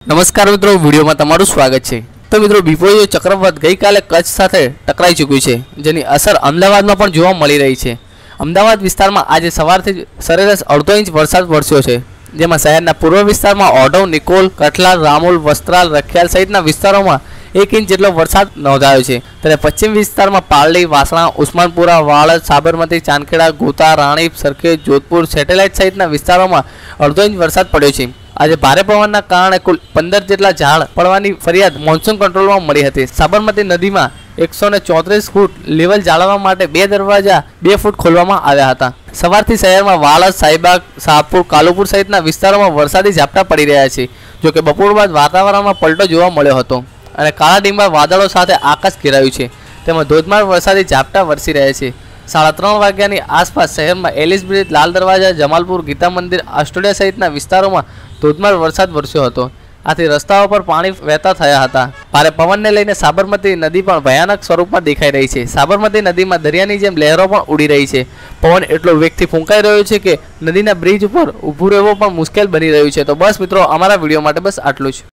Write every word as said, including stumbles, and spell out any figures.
નમસ્કાર મિત્રો, વિડીયોમાં તમારું સ્વાગત છે। તો મિત્રો, બિપોલિયો ચક્રવાત ગઈકાલે કચ્છ સાથે ટકરાઈ ચૂક્યું છે, જેની અસર અમદાવાદમાં પણ જોવા મળી રહી છે। અમદાવાદ વિસ્તારમાં આજે સવારથી જ સરેરાશ અડધો ઇંચ વરસાદ વરસ્યો છે, જેમાં શહેરના પૂર્વ વિસ્તારમાં ઓઢવ, નિકોલ, કઠલાલ, રામોલ, વસ્ત્રાલ, રખિયાલ સહિતના વિસ્તારોમાં એક ઇંચ જેટલો વરસાદ નોંધાયો છે। ત્યારે પશ્ચિમ વિસ્તારમાં પારડી, વાસણા, ઉસ્માનપુરા, વાળદ, સાબરમતી, ચાંદખેડા, ગોતા, રાણીપ, સરખેજ, જોધપુર, સેટેલાઇટ સહિતના વિસ્તારોમાં અડધો ઇંચ વરસાદ પડ્યો છે। આજે ભારે પવનના કારણે કુલ પંદર જેટલા ઝાડ પડવાની ફરિયાદ મોન્સૂન કંટ્રોલમાં મળી હતી। સાબરમતી નદીમાં એકસો ને ચોત્રીસ ફૂટ લેવલ જાળવવા માટે બે દરવાજા બે ફૂટ ખોલવામાં આવ્યા હતા। સવારથી શહેરમાં વાળદ, સાઈબાગ, શાહપુર, કાલુપુર સહિતના વિસ્તારોમાં વરસાદી ઝાપટા પડી રહ્યા છે। જોકે બપોર બાદ વાતાવરણમાં પલટો જોવા મળ્યો હતો અને કાળા ડિંબાળ વાદળો સાથે આકાશ ઘેરાયું છે, તેમાં ધોધમાર વરસાદી ઝાપટા વરસી રહ્યા છે। સાડા ત્રણ વાગ્યાની આસપાસ શહેરમાં એલિસ બ્રિજ, લાલ દરવાજા, જમાલપુર, ગીતા મંદિર, આસ્ટોડિયા સહિતના વિસ્તારોમાં ધોધમાર વરસાદ વરસ્યો હતો। આથી રસ્તાઓ પર પાણી વહેતા થયા હતા। ભારે પવનને લઈને સાબરમતી નદી પણ ભયાનક સ્વરૂપમાં દેખાઈ રહી છે। સાબરમતી નદીમાં દરિયાની જેમ લહેરો પણ ઉડી રહી છે। પવન એટલો વેગથી ફૂંકાઈ રહ્યો છે કે નદીના બ્રિજ ઉપર ઊભું રહેવું પણ મુશ્કેલ બની રહ્યું છે। તો બસ મિત્રો, અમારા વિડીયો માટે બસ આટલું જ।